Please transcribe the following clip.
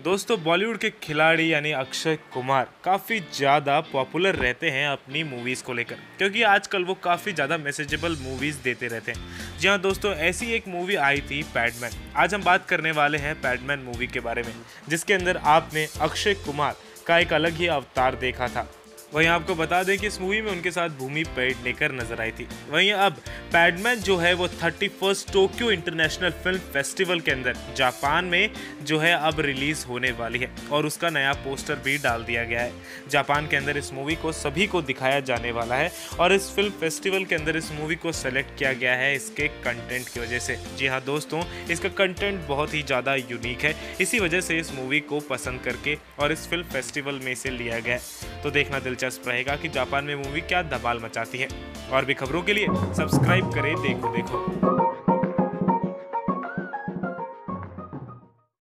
दोस्तों बॉलीवुड के खिलाड़ी यानी अक्षय कुमार काफ़ी ज़्यादा पॉपुलर रहते हैं अपनी मूवीज़ को लेकर, क्योंकि आजकल वो काफ़ी ज़्यादा मैसेजेबल मूवीज़ देते रहते हैं। जी हाँ दोस्तों, ऐसी एक मूवी आई थी पैडमैन। आज हम बात करने वाले हैं पैडमैन मूवी के बारे में, जिसके अंदर आपने अक्षय कुमार का एक अलग ही अवतार देखा था। वहीं आपको बता दें कि इस मूवी में उनके साथ भूमि पेडनेकर नजर आई थी। वहीं अब पैडमैन जो है वो 31 टोक्यो इंटरनेशनल फिल्म फेस्टिवल के अंदर जापान में जो है अब रिलीज होने वाली है और उसका नया पोस्टर भी डाल दिया गया है। जापान के अंदर इस मूवी को सभी को दिखाया जाने वाला है और इस फिल्म फेस्टिवल के अंदर इस मूवी को सेलेक्ट किया गया है इसके कंटेंट की वजह से। जी हाँ दोस्तों, इसका कंटेंट बहुत ही ज़्यादा यूनिक है, इसी वजह से इस मूवी को पसंद करके और इस फिल्म फेस्टिवल में से लिया गया है। तो देखना दिलचस्प रहेगा कि जापान में मूवी क्या धमाल मचाती है। और भी खबरों के लिए सब्सक्राइब करें देखो देखो।